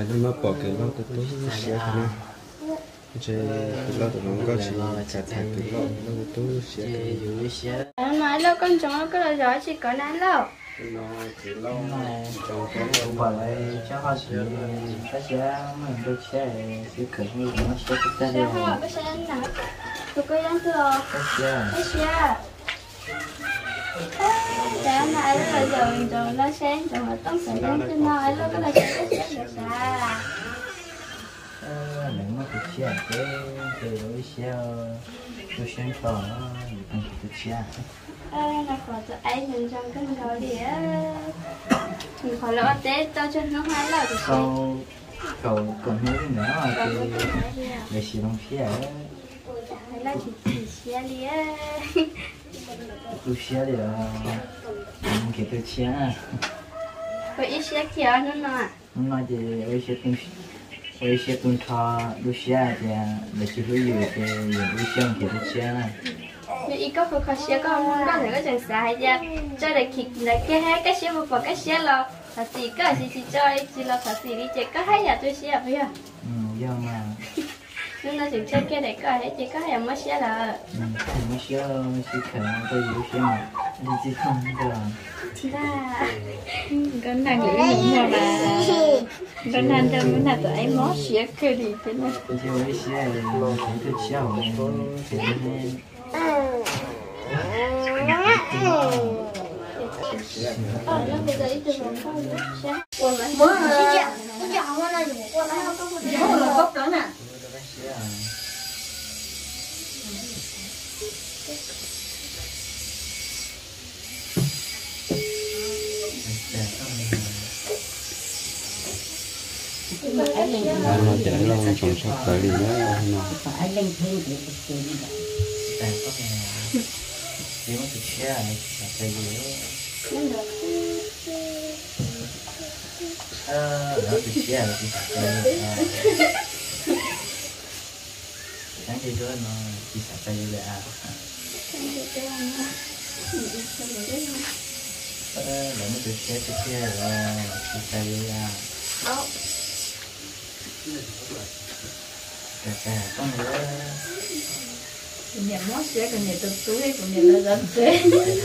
nên mà bỏ cái lo tới xé thế này chơi cái lo tụi nó có chỉ chặt thạch cái lo nó tôi xé nói lâu con chó cái là gió chỉ có nán lâu nó chỉ lo trong cái không phải là chắc họ sẽ cái xe mình được xe sẽ khởi như nó sẽ thực ra xe không cái xe nào tụi tôi đang thừa cái xe xe này là giờ nó xe rồi mà tông sẽ đến trên nói lâu cái là xe được xa nếu mà thực xe cái đối xe tôi xem trò nó không thực xe là có tụi anh nhìn trong cái đó thì thì khỏi lỡ tết tao cho nó hai lần cậu còn nói nữa là để xí đông xe hay là chỉ xe đi tôi xe thì mình kể tôi xe có ít xe kia nữa nè nói thì ôi xe tuần thọ tôi xe thì để chỉ hơi nhiều thì tôi xe kể tôi xe này nhưng ít có phải xe có thể có chẳng xài ra cho để kịp là cái hai cái xe một phần cái xe là thật gì có gì cho chỉ là thật gì đi chơi có hai nhà tôi xe phải không? Do mà nên là chỉ chơi cái này có hết chỉ có hai mới xe là mới xe khởi tôi yếu xe mà đi chỉ không được là con đang nghĩ mình mà con đang trong cái này tụi em mót xe kia đi thế này tôi chỉ với xe tôi xe rồi nó bây giờ ít được không xe mới cái chọn nó là dùng qua lấy không có cái nó là gốc đó nè nó chạy lo trồng sắp tới đi nữa nó phải lên thêm để cái gì đó tại có cái nếu mà thực xe là phải nó thực xe là cái gì đó nó chỉ sẽ phải là nếu mà thực xe là chỉ phải là cả con nữa nhà mót xe còn nhà tôi túi còn nhà là dân xe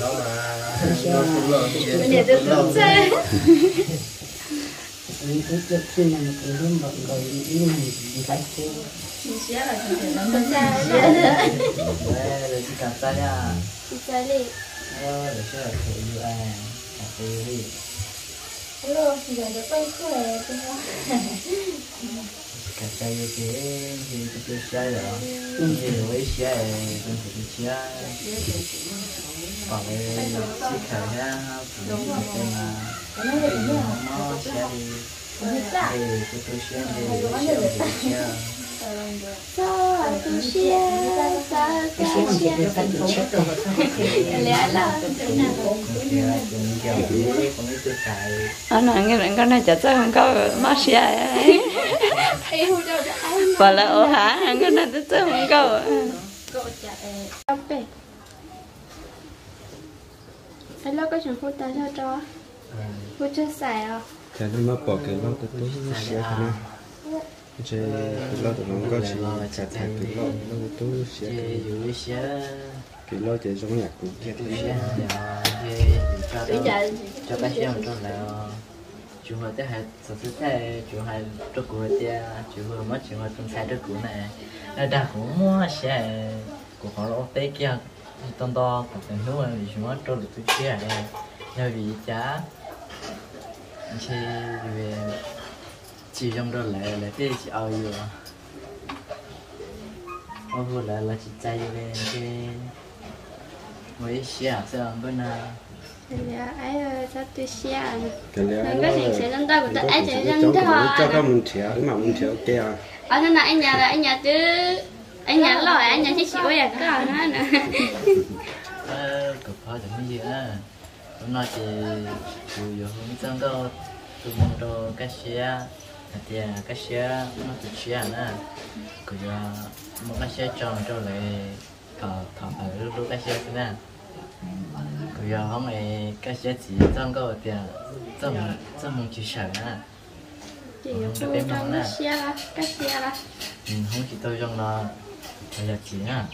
nhà tôi túi xe cái chuyện này cái luôn bọn người đi này phải cô xe là nhà dân xe để chỉ cần tay nha chỉ chơi đi để xe là phải như phải đi hello giờ được quay khỏe chứ cả tay thì tôi xe rồi thì với xe tôi phải xe còn cái chiếc khởi ha cũng tên là nó xe thì tôi xe thì xe sao tôi xe lẽ là nói cái con này chả sao không có mót xe và là ô hả cái này tôi chưa không có hello có chuyện hút ta cho hút cho xài à chạy nên mà bỏ cái lo tới xé thế này chơi cái lo tụi nó có chỉ chặt thạch cái lo nó tôi xé cái lo chạy giống nhạc cũng chết cho các xe một là chú hồi tới hai số thứ thế chú hai cho cụ tia chú hồi mất chú hồi trong sai cho cụ này là đã cũng mua xe của họ lo tới kia tông to còn tiền nước vì chúng nó cho được túi xe này nhờ vì giá chỉ về chỉ trong đó lại cái chỉ ao yêu ao vừa là chỉ chạy về cái mấy xe sao bên nào lẽ ai sao tôi xe cái lẽ nó có thể sẽ lên tay của tôi ai sẽ lên thôi cho các mình trẻ mà mình trẻ kia ở nên là anh nhà chứ anh nhà lòi anh nhà chỉ chịu vậy cả nữa nè cực khó chẳng gì á hôm nay thì chủ yếu hướng dẫn đâu tụi mình đồ cái xe thì cái xe nó tự xe nữa cứ một cái xe tròn cho lại thở ở lúc cái xe thế nào cứ giờ hôm nay cái xe chỉ dẫn đâu thì dẫn mình chỉ sợ nè chị tôi trong nó xe là cái xe là không chỉ tôi trong nó là chị à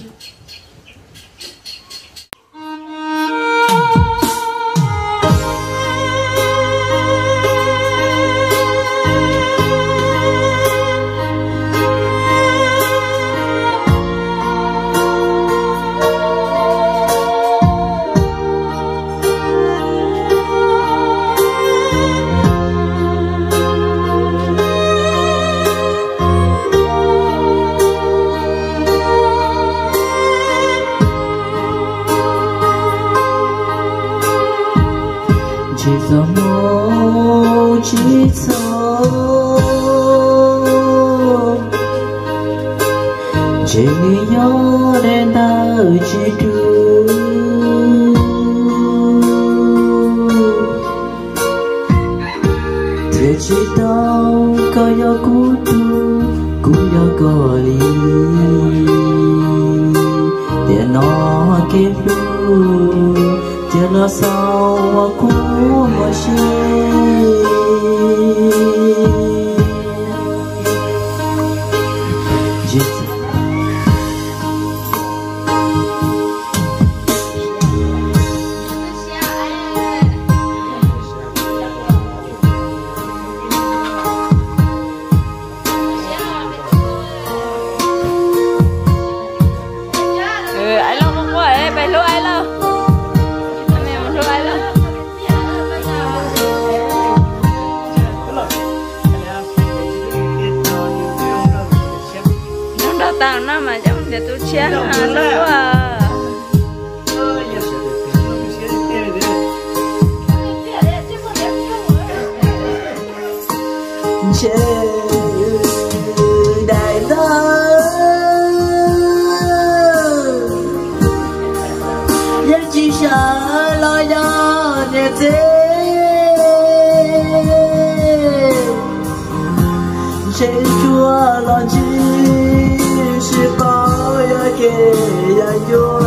chỉ do mô chỉ số chỉ nghĩ nhớ đến ta chỉ trừ thế chỉ tao có yo cú tu cũng yo có lý để nó kết lu để nó sao aku masih ai lâu không qua ấy bài lâu ai lâu anh em lâu ai lâu nó đào tạo nó mà giống để tôi chia lâu à đại đó nhất chỉ sợ lo do để thế sẽ chúa lo chi sẽ có ya kề ya chúa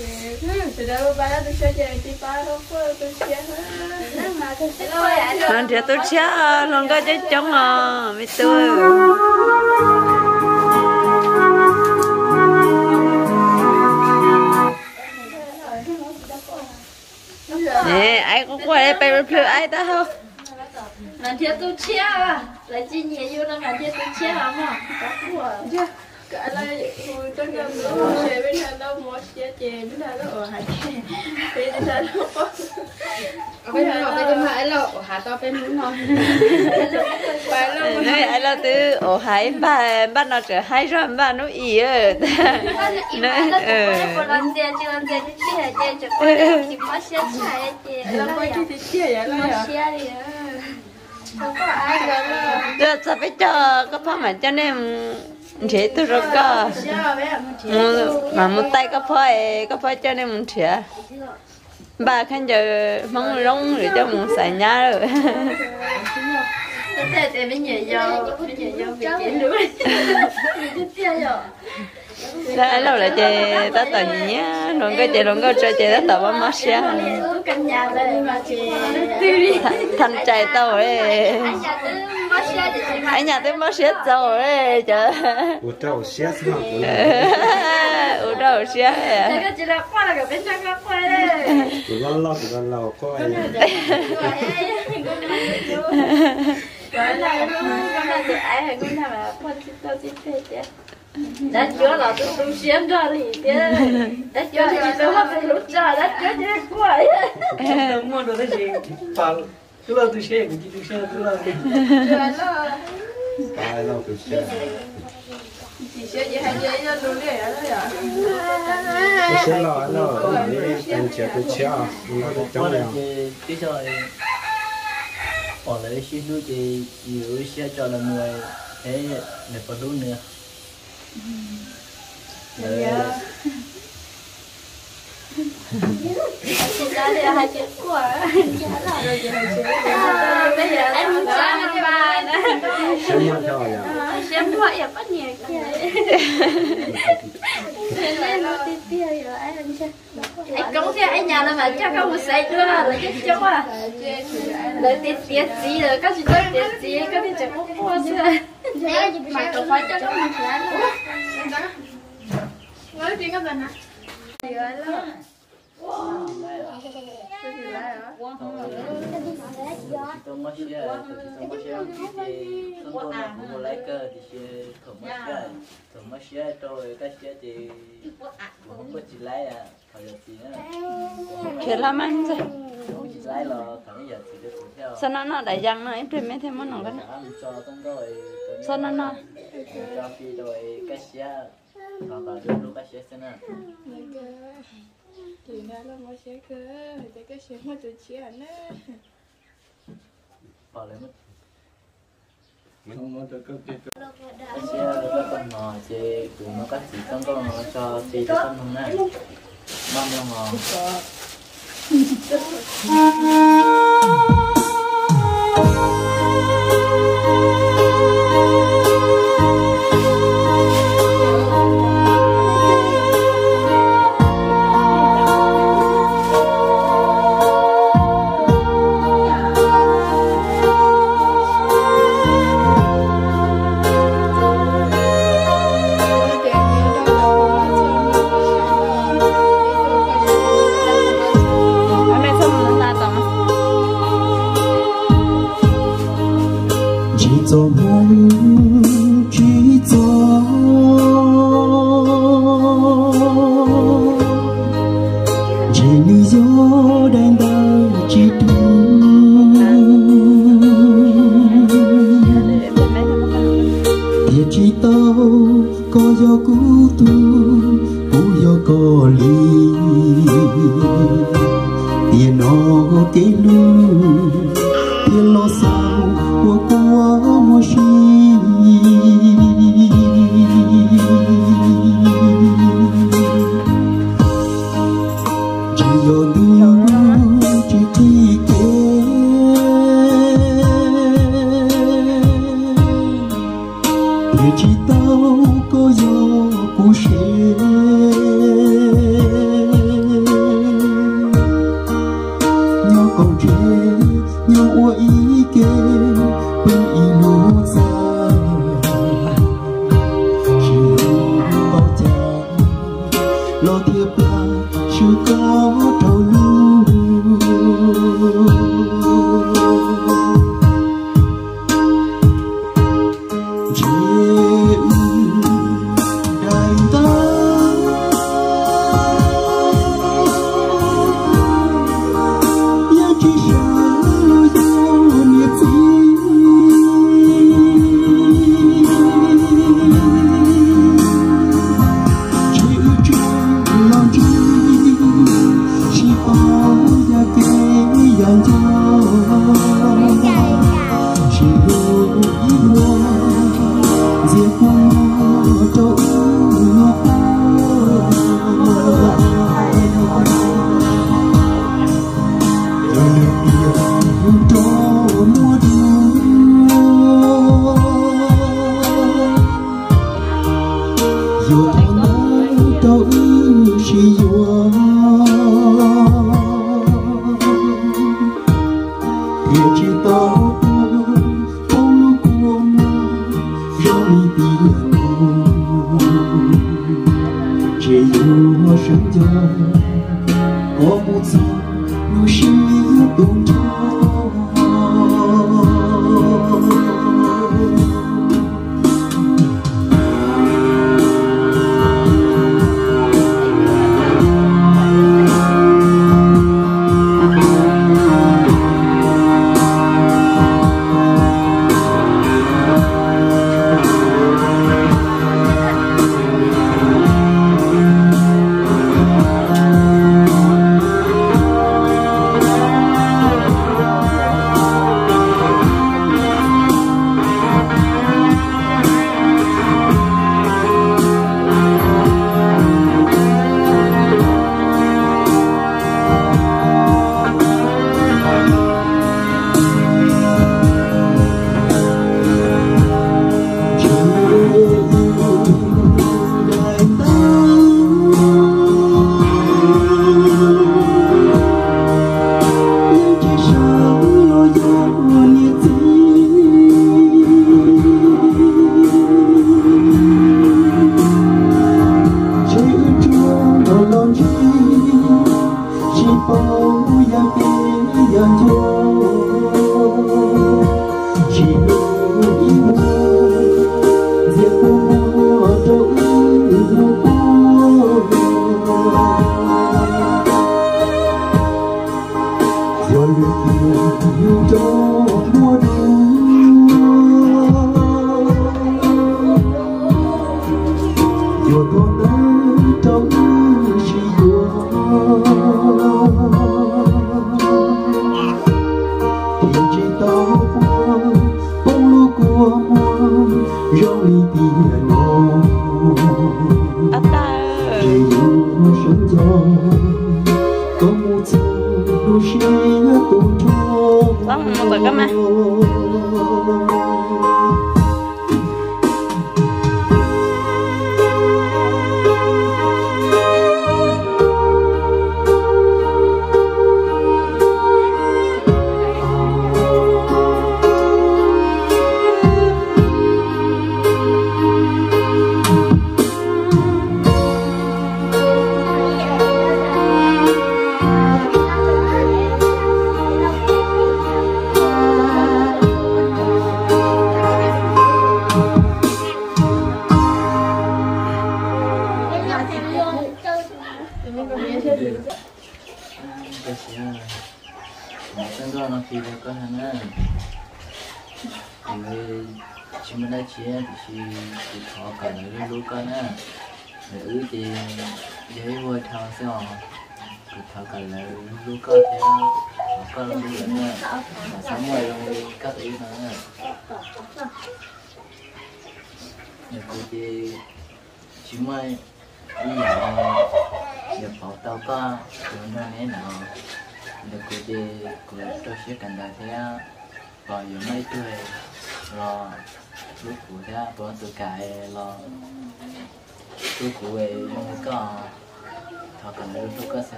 Lần trước tôi chia lần cái chết chống à mấy tôi nè ai cũng quayไปเพื่อai ta không lần trước tôi chia lại chi nhiều vô lần trước tôi chia hả mà cái này tôi nhầm nó xe bên này đâu mua xe chè bên này nó ở hải bên này nó có bây giờ nó cái hải lẩu hải to bênนู้นnọ nói ai là từ ở hải ba nó trở hai rồi ba nó ý ơi lần chè chưa lần chè chỉ mua xe chè chè lần quay chỉ chè vậy mua xe đi không có ai cả tôi sẽ phải cho các bạn mà cho nên chế tôi rồi cơ mà một tay có phải cho nên một trẻ bà khăn giờ mong rong rồi cho một xài nhá rồi thế mình nhảy vô bị chế lưỡi đó lâu là chơi ta tờ nhá rồi cái chơi rồi cái chơi ta tờ bấm xe căn nhà đây mà chị thành trai tao đấy anh nhà tôi mất xe tao đấy trời ủa đâu xe sao ủa đâu xe cái chị là qua là cái bên trong qua đấy tụi con lo coi cái này con này thì ai hay con nào mà con chỉ tao chỉ thế chứ đã chữa là tôi xuyên ra thì thế đã chữa thì tôi không phải lúc ra đã chữa thì quậy mua đồ gì bằng tôi là tôi xe tôi là ai lo tụi xe chỉ xe gì hay gì cho tôi để ở đây à tôi sẽ lo anh chị tôi chia nó được trong nào cái rồi ở lại xin đôi thì nhiều xe cho là người thế để có đôi nữa chị ra đây hai chuyện của bây giờ anh muốn cha cho bà nữa xem mà cho à xem mọi em bắt nhiều anh cũng thế anh nhà là mà cho các một say nữa là chết chó à là tiết gì rồi các chị nói tiết gì các chị chẳng có qua chưa mà tôi phải cho nó một cái nói chuyện các bạn hả tôi mất xe thì tôi mua lấy cơ thì không mất xe tôi cái xe thì không có chỉ lấy à phải được gì nữa thế làm ăn gì không chỉ lấy là thằng giờ thì được theo sao nó đại giang nó em tìm mấy thêm món nào cái cho con rồi sao nó cho khi rồi cái xe còn luôn cái xe thế nào thì nó là một xe cơ thì cái xe mà tôi chia nữa bỏ lấy mất mình không muốn được cái cái xe nó còn ngò thì tụi nó cắt chỉ con nó cho thì cái con không này măng nó ngò chỉ tao có gió của xe chưa có trâu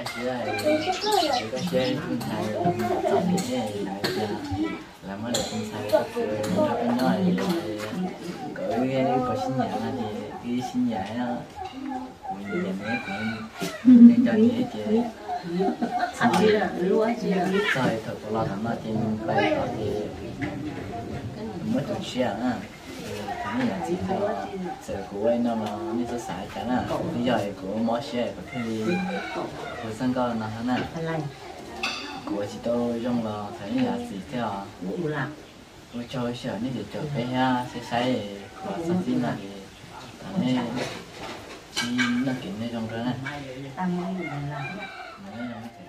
cái xe chúng ta chọn những cái này làm mới được chúng ta có cái nói có cái có sinh nhật là thì cái sinh nhật nó mình để mấy cũng để cho chị rồi thật lo thằng nó trên bài đó thì mới được share á cái này là gì thôi sự của anh nó như tôi xài chẳng à bây giờ của mỗi share có cái của sang con là thế nào của chị tôi trong là thấy là gì theo tôi cho share như để cho cái ha sẽ xài của sản phẩm này thì chỉ nó kiện này trong đó này